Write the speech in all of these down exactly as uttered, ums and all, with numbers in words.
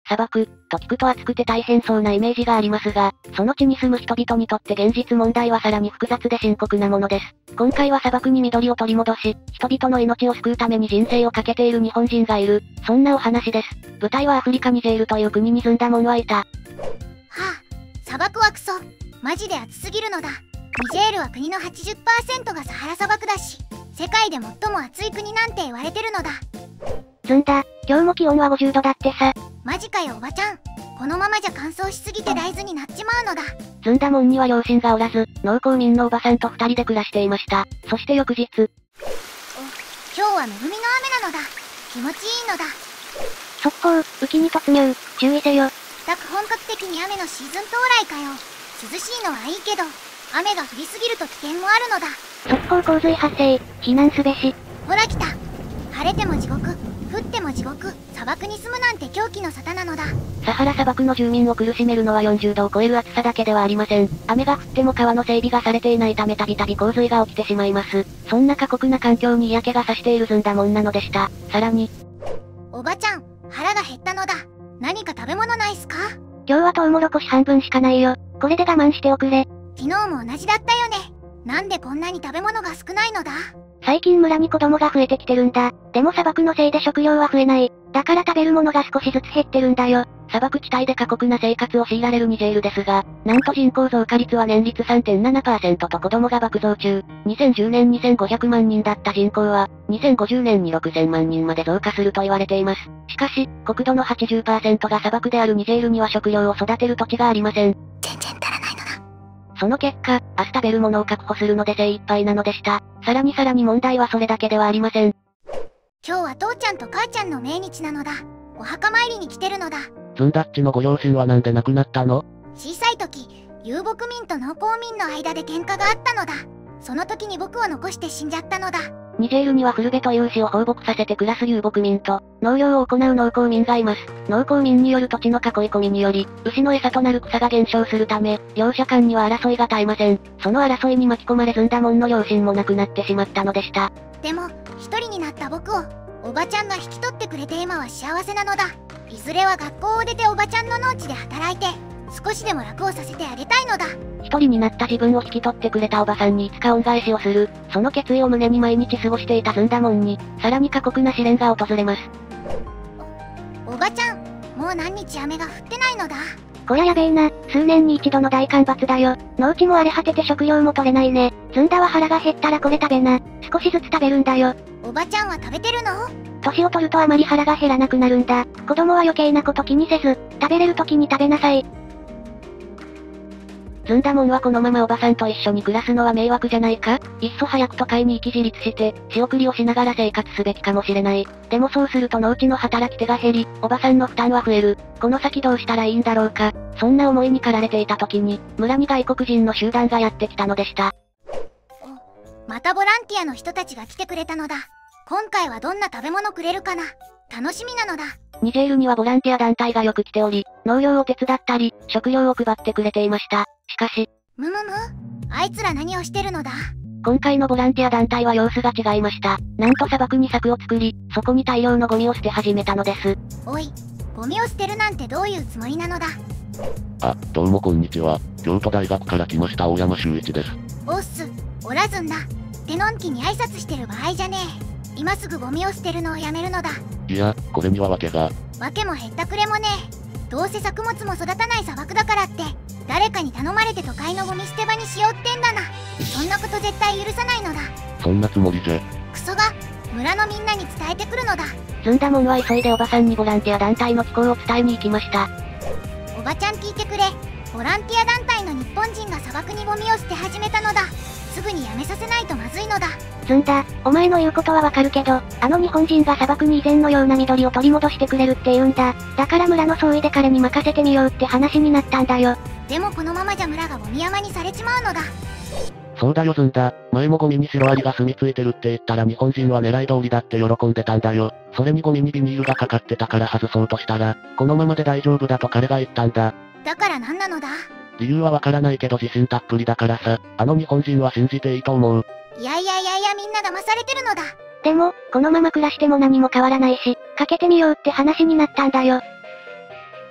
砂漠、と聞くと暑くて大変そうなイメージがありますが、その地に住む人々にとって現実問題はさらに複雑で深刻なものです。今回は砂漠に緑を取り戻し、人々の命を救うために人生をかけている日本人がいる、そんなお話です。舞台はアフリカニジェールという国にずんだもんはいた。はぁ、砂漠はクソ。マジで暑すぎるのだ。ニジェールは国の はちじゅっパーセント がサハラ砂漠だし、世界で最も暑い国なんて言われてるのだ。 ずんだ、今日も気温はごじゅうどだってさ。 マジかよおばちゃん。このままじゃ乾燥しすぎて大豆になっちまうのだ。 ずんだもんには両親がおらず、農耕民のおばさんと二人で暮らしていました。そして翌日。お、 今日は恵みの雨なのだ。気持ちいいのだ。 速攻、雨季に突入、注意せよ。 たく本格的に雨のシーズン到来かよ。涼しいのはいいけど、雨が降りすぎると危険もあるのだ。 速攻洪水発生、避難すべし。 ほら来た。晴れても地獄、降っても地獄、砂漠に住むなんて狂気の沙汰なのだ。 サハラ砂漠の住民を苦しめるのはよんじゅうどを超える暑さだけではありません。雨が降っても川の整備がされていないためたびたび洪水が起きてしまいます。そんな過酷な環境に嫌気がさしているずんだもんなのでした。さらに。 おばちゃん、腹が減ったのだ。何か食べ物ないっすか？ 今日はトウモロコシ半分しかないよ。これで我慢しておくれ。 昨日も同じだったよね。なんでこんなに食べ物が少ないのだ？ 最近村に子供が増えてきてるんだ。でも砂漠のせいで食料は増えない。だから食べるものが少しずつ減ってるんだよ。砂漠地帯で過酷な生活を強いられるニジェールですが、なんと人口増加率は年率 さんてんななパーセント と子供が爆増中。にせんじゅうねんにせんごひゃくまんにんだった人口は、にせんごじゅうねんにろくせんまんにんまで増加すると言われています。しかし、国土の はちじゅっパーセント が砂漠であるニジェールには食料を育てる土地がありません。 全然足らないのだ。 その結果、明日食べるものを確保するので精一杯なのでした。さらにさらに問題はそれだけではありません。 今日は父ちゃんと母ちゃんの命日なのだ。お墓参りに来てるのだ。 ずんだっちのご両親はなんで亡くなったの？ 小さい時、遊牧民と農耕民の間で喧嘩があったのだ。その時に僕を残して死んじゃったのだ。 ニジェールにはフルベという牛を放牧させて暮らす遊牧民と、農業を行う農耕民がいます。農耕民による土地の囲い込みにより、牛の餌となる草が減少するため、両者間には争いが絶えません。その争いに巻き込まれずんだもんの両親も亡くなってしまったのでした。 でも、一人になった僕を、おばちゃんが引き取ってくれて今は幸せなのだ。いずれは学校を出ておばちゃんの農地で働いて、少しでも楽をさせてあげたいのだ。 一人になった自分を引き取ってくれたおばさんにいつか恩返しをする、その決意を胸に毎日過ごしていたずんだもんに、さらに過酷な試練が訪れます。 お、おばちゃん、もう何日雨が降ってないのだ。 こりゃやべえな、数年に一度の大干ばつだよ。農地も荒れ果てて食料も取れないね。ずんだは腹が減ったらこれ食べな。少しずつ食べるんだよ。 おばちゃんは食べてるの？ 年を取るとあまり腹が減らなくなるんだ。子供は余計なこと気にせず、食べれる時に食べなさい。ずんだもんはこのままおばさんと一緒に暮らすのは迷惑じゃないか？いっそ早く都会に行き自立して、仕送りをしながら生活すべきかもしれない。でもそうすると農地の働き手が減り、おばさんの負担は増える。この先どうしたらいいんだろうか。そんな思いに駆られていた時に、村に外国人の集団がやってきたのでした。 お、またボランティアの人たちが来てくれたのだ。今回はどんな食べ物くれるかな？楽しみなのだ。 ニジェールにはボランティア団体がよく来ており、農業を手伝ったり、食料を配ってくれていました。しかし、 むむむ？あいつら何をしてるのだ？ 今回のボランティア団体は様子が違いました。なんと砂漠に柵を作り、そこに大量のゴミを捨て始めたのです。 おい、ゴミを捨てるなんてどういうつもりなのだ？ あ、どうもこんにちは。京都大学から来ました大山修一です。 おっす、おらずんだ。ってのんきに挨拶してる場合じゃねえ。今すぐゴミを捨てるのをやめるのだ。 いや、これには訳が。 訳もへったくれもねえ。どうせ作物も育たない砂漠だからって、誰かに頼まれて都会のゴミ捨て場にしようってんだな。そんなこと絶対許さないのだ。 そんなつもりじゃ。 クソが、村のみんなに伝えてくるのだ。 ずんだもんは急いでおばさんにボランティア団体の寄稿を伝えに行きました。 おばちゃん聞いてくれ。ボランティア団体の日本人が砂漠にゴミを捨て始めたのだ。すぐにやめさせないとまずいのだ。 ずんだ、お前の言うことはわかるけど、あの日本人が砂漠に以前のような緑を取り戻してくれるって言うんだ。だから村の総意で彼に任せてみようって話になったんだよ。 でもこのままじゃ村がゴミ山にされちまうのだ。 そうだよずんだ。前もゴミにシロアリが住み着いてるって言ったら日本人は狙い通りだって喜んでたんだよ。それにゴミにビニールがかかってたから外そうとしたら、このままで大丈夫だと彼が言ったんだ。 だから何なのだ？ 理由はわからないけど自信たっぷりだからさ、あの日本人は信じていいと思う。 いやいやいやいやみんな騙されてるのだ。 でも、このまま暮らしても何も変わらないし、かけてみようって話になったんだよ。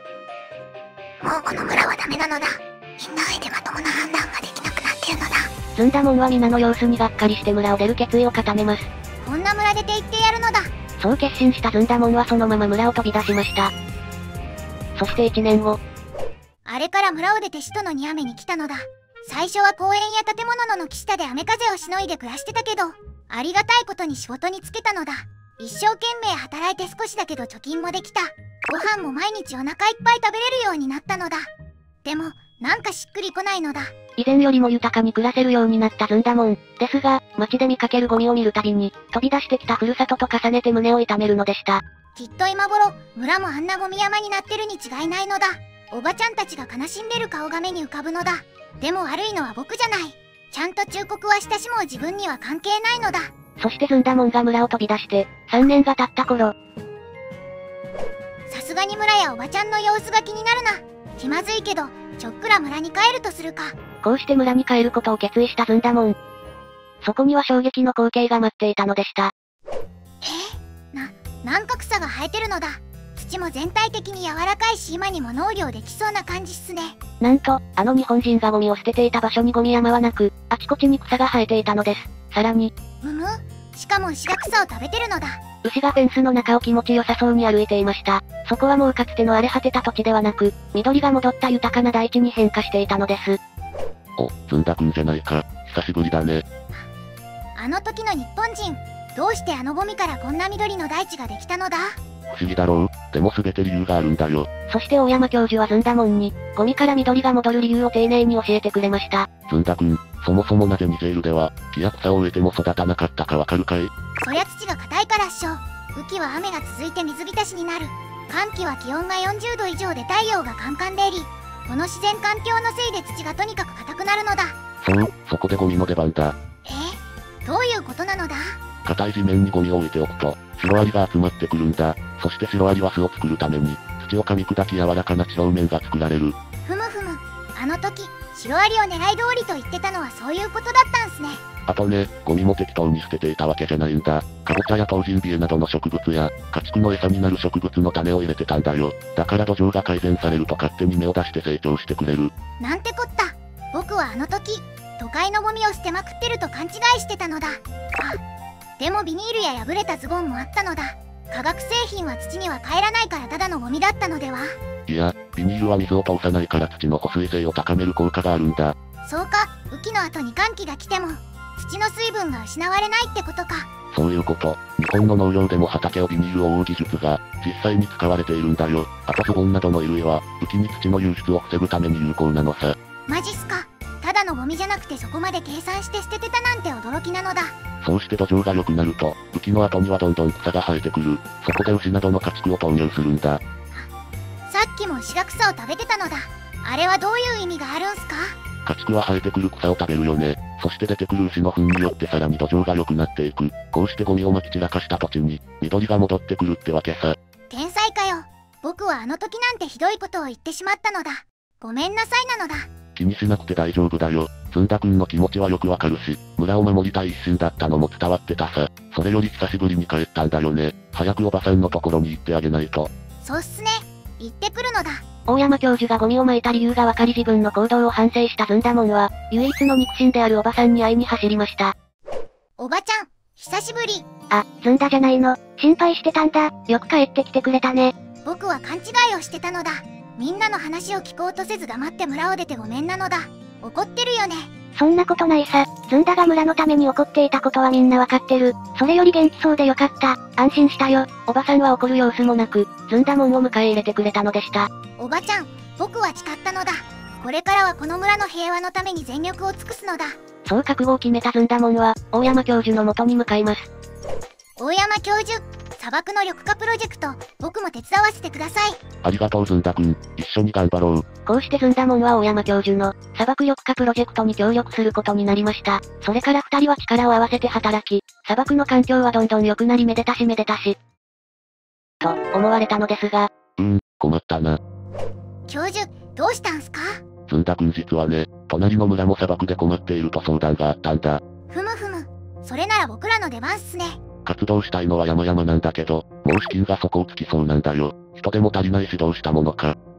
もうこの村はダメなのだ。みんなでまともな判断ができなくなってるのだ。 ずんだもんは皆の様子にがっかりして村を出る決意を固めます。 こんな村出て行ってやるのだ。 そう決心したずんだもんはそのまま村を飛び出しました。そしていちねんご。 あれから村を出て首都のニアメに来たのだ。最初は公園や建物の軒下で雨風をしのいで暮らしてたけど、ありがたいことに仕事に就けたのだ。一生懸命働いて少しだけど貯金もできた。ご飯も毎日お腹いっぱい食べれるようになったのだ。でも、なんかしっくりこないのだ。 以前よりも豊かに暮らせるようになったずんだもん。ですが、街で見かけるゴミを見るたびに、飛び出してきたふるさとと重ねて胸を痛めるのでした。 きっと今頃、村もあんなゴミ山になってるに違いないのだ。おばちゃんたちが悲しんでる顔が目に浮かぶのだ。でも悪いのは僕じゃない。ちゃんと忠告はしたしもう自分には関係ないのだ。 そしてずんだもんが村を飛び出して、さんねんが経った頃。 さすがに村やおばちゃんの様子が気になるな。気まずいけど、ちょっくら村に帰るとするか。 こうして村に帰ることを決意したずんだもん。そこには衝撃の光景が待っていたのでした。 えー、な、なんか草が生えてるのだ。土も全体的に柔らかいし今にも農業できそうな感じっすね。 なんと、あの日本人がゴミを捨てていた場所にゴミ山はなく、あちこちに草が生えていたのです。さらに、 むむ、しかも牛が草を食べてるのだ。 牛がフェンスの中を気持ちよさそうに歩いていました。そこはもうかつての荒れ果てた土地ではなく、緑が戻った豊かな大地に変化していたのです。 お、ずんだくんじゃないか。久しぶりだね。 あの時の日本人、どうしてあのゴミからこんな緑の大地ができたのだ？ 不思議だろう。でも全て理由があるんだよ。 そして大山教授はずんだもんに、ゴミから緑が戻る理由を丁寧に教えてくれました。 ずんだくん、そもそもなぜニジェールでは、木や草を植えても育たなかったかわかるかい？ そりゃ土が硬いからっしょ。雨季は雨が続いて水浸しになる。乾季は気温がよんじゅうど以上で太陽がカンカン照り。この自然環境のせいで土がとにかく硬くなるのだ。 そう、そこでゴミの出番だ。 えー、どういうことなのだ？ 硬い地面にゴミを置いておくと、シロアリが集まってくるんだ。そしてシロアリは巣を作るために、土を噛み砕き柔らかな地表面が作られる。 ふむふむ、あの時、シロアリを狙い通りと言ってたのはそういうことだったんすね。 あとね、ゴミも適当に捨てていたわけじゃないんだ。カボチャやトウジンビエなどの植物や、家畜の餌になる植物の種を入れてたんだよ。だから土壌が改善されると勝手に芽を出して成長してくれる。 なんてこった。僕はあの時、都会のゴミを捨てまくってると勘違いしてたのだ。あ、でもビニールや破れたズボンもあったのだ。化学製品は土には帰らないからただのゴミだったのでは？ いや、ビニールは水を通さないから土の保水性を高める効果があるんだ。 そうか、雨季の後に乾季が来ても、土の水分が失われないってことか。 そういうこと。日本の農業でも畑をビニールを覆う技術が、実際に使われているんだよ。あとズボンなどの衣類は、雨季に土の流出を防ぐために有効なのさ。 マジっすか。ただのゴミじゃなくてそこまで計算して捨ててたなんて驚きなのだ。 そうして土壌が良くなると、雨季の後にはどんどん草が生えてくる。そこで牛などの家畜を投入するんだ。 さっきも牛が草を食べてたのだ。あれはどういう意味があるんすか？ 家畜は生えてくる草を食べるよね。そして出てくる牛の糞によってさらに土壌が良くなっていく。こうしてゴミをまき散らかした土地に、緑が戻ってくるってわけさ。 天才かよ。僕はあの時なんてひどいことを言ってしまったのだ。ごめんなさいなのだ。 気にしなくて大丈夫だよ。ずんだくんの気持ちはよくわかるし、村を守りたい一心だったのも伝わってたさ。それより久しぶりに帰ったんだよね。早くおばさんのところに行ってあげないと。 そうっすね。行ってくるのだ。 大山教授がゴミを撒いた理由がわかり自分の行動を反省したずんだもんは、唯一の肉親であるおばさんに会いに走りました。 おばちゃん、久しぶり。 あ、ずんだじゃないの。心配してたんだ。よく帰ってきてくれたね。 僕は勘違いをしてたのだ。みんなの話を聞こうとせず黙って村を出てごめんなのだ。怒ってるよね。 そんなことないさ。ずんだが村のために怒っていたことはみんなわかってる。それより元気そうでよかった。安心したよ。おばさんは怒る様子もなく、ずんだもんを迎え入れてくれたのでした。 おばちゃん、僕は誓ったのだ。これからはこの村の平和のために全力を尽くすのだ。 そう覚悟を決めたずんだもんは、大山教授の元に向かいます。 大山教授、砂漠の緑化プロジェクト、僕も手伝わせてください。 ありがとうずんだくん。一緒に頑張ろう。 こうしてずんだもんは大山教授の砂漠緑化プロジェクトに協力することになりました。それから二人は力を合わせて働き、砂漠の環境はどんどん良くなりめでたしめでたし。と、思われたのですが。 うーん、困ったな。 教授、どうしたんすか？ ずんだくん実はね、隣の村も砂漠で困っていると相談があったんだ。 ふむふむ。それなら僕らの出番っすね。 活動したいのは山々なんだけど、もう資金が底をつきそうなんだよ。人手も足りないしどうしたものか。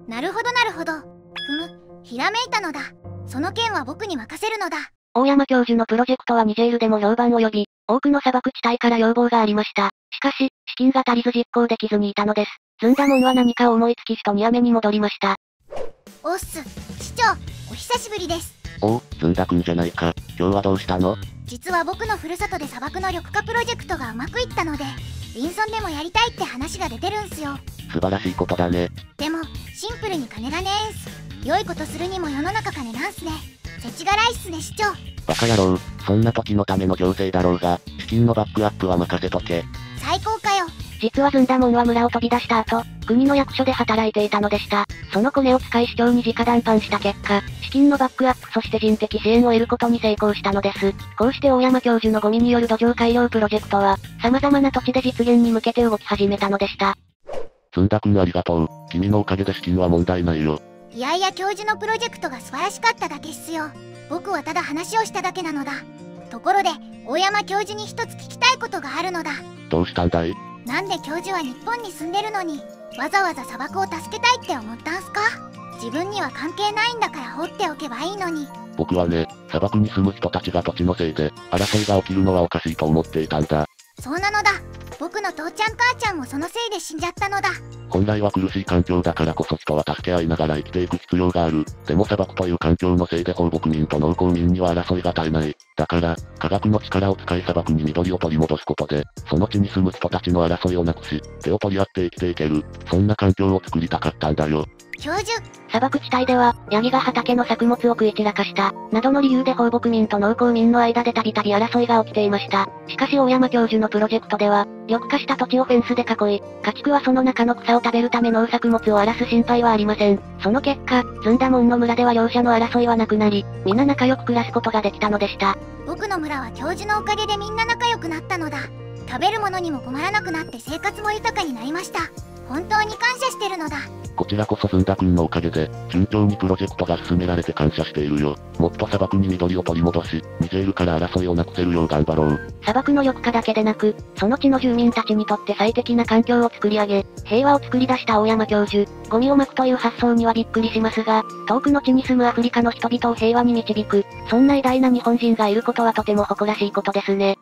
なるほどなるほど。ふむ、ひらめいたのだ。その件は僕に任せるのだ。 大山教授のプロジェクトはニジェールでも評判を呼び、多くの砂漠地帯から要望がありました。しかし、資金が足りず実行できずにいたのです。ズンダモンは何かを思いつき首都ニアメに戻りました。 おっす、市長、お久しぶりです。 おう、ズンダ君じゃないか。今日はどうしたの？ 実は僕のふるさとで砂漠の緑化プロジェクトがうまくいったので、リンソンでもやりたいって話が出てるんすよ。 素晴らしいことだね。 でも、シンプルに金がねえんす。良いことするにも世の中金なんすね。世知辛いっすね市長。 バカ野郎、そんな時のための行政だろうが、資金のバックアップは任せとけ。 最高かよ。 実はズンダモンは村を飛び出した後、国の役所で働いていたのでした。そのコネを使い市長に直談判した結果、資金のバックアップそして人的支援を得ることに成功したのです。こうして大山教授のゴミによる土壌改良プロジェクトは、様々な土地で実現に向けて動き始めたのでした。 ズンダ君ありがとう。君のおかげで資金は問題ないよ。 いやいや教授のプロジェクトが素晴らしかっただけっすよ。僕はただ話をしただけなのだ。ところで、大山教授に一つ聞きたいことがあるのだ。 どうしたんだい？ なんで教授は日本に住んでるのに、わざわざ砂漠を助けたいって思ったんすか？自分には関係ないんだから放っておけばいいのに。 僕はね、砂漠に住む人たちが土地のせいで、争いが起きるのはおかしいと思っていたんだ。 そうなのだ。僕の父ちゃん母ちゃんもそのせいで死んじゃったのだ。 本来は苦しい環境だからこそ人は助け合いながら生きていく必要がある。でも砂漠という環境のせいで放牧民と農耕民には争いが絶えない。だから、科学の力を使い砂漠に緑を取り戻すことで、その地に住む人たちの争いをなくし、手を取り合って生きていける。そんな環境を作りたかったんだよ。 教授、 砂漠地帯では、ヤギが畑の作物を食い散らかした、などの理由で放牧民と農耕民の間でたびたび争いが起きていました。しかし大山教授のプロジェクトでは、緑化した土地をフェンスで囲い、家畜はその中の草を食べるため農作物を荒らす心配はありません。その結果、ズンダモンの村では両者の争いはなくなり、皆仲良く暮らすことができたのでした。 僕の村は教授のおかげでみんな仲良くなったのだ。食べるものにも困らなくなって生活も豊かになりました。本当に感謝してるのだ。 こちらこそズンダ君のおかげで、順調にプロジェクトが進められて感謝しているよ。もっと砂漠に緑を取り戻し、ニジェールから争いをなくせるよう頑張ろう。 砂漠の緑化だけでなく、その地の住民たちにとって最適な環境を作り上げ、平和を作り出した大山教授、ゴミを撒くという発想にはびっくりしますが、遠くの地に住むアフリカの人々を平和に導く、そんな偉大な日本人がいることはとても誇らしいことですね。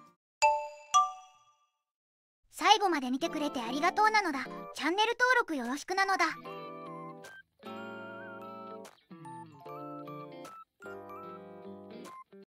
最後まで見てくれてありがとうなのだ。チャンネル登録よろしくなのだ。